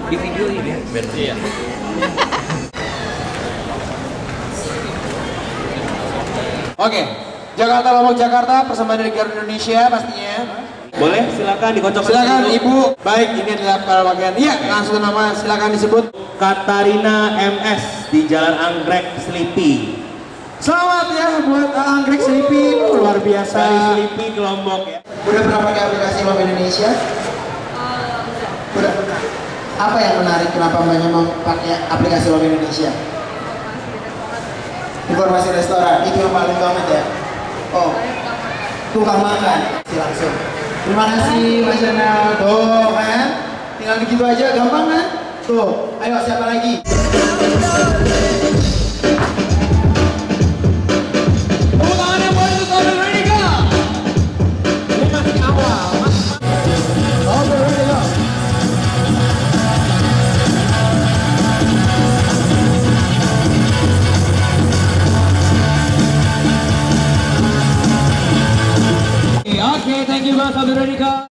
Di video ini bener. Iya. Oke, Jakarta Lombok Jakarta persembahan dari Garuda Indonesia pastinya. Boleh, silakan dikocok. Silakan Ibu. Baik, ini adalah perwakilan. Iya, langsung nama silakan disebut. Katarina MS di Jalan Anggrek Selipi. Selamat ya buat Anggrek Selipi, luar biasa. Dari Selipi ke Lombok ya. Udah pernah pakai aplikasi Lombok Indonesia? Udah. Apa yang menarik kenapa banyak mau pakai aplikasi Lombok Indonesia? Informasi restoran, itu yang paling banget ya. Oh, tukang makan. Langsung. Terima kasih Mas Yana. Tuh kan, tinggal begitu aja, gampang kan? Tuh, ayo siapa lagi? Tepuk tangannya buat Sobat Veronica. Ini masih awal. Sobat Veronica. Oke, thank you Mas Sobat Veronica.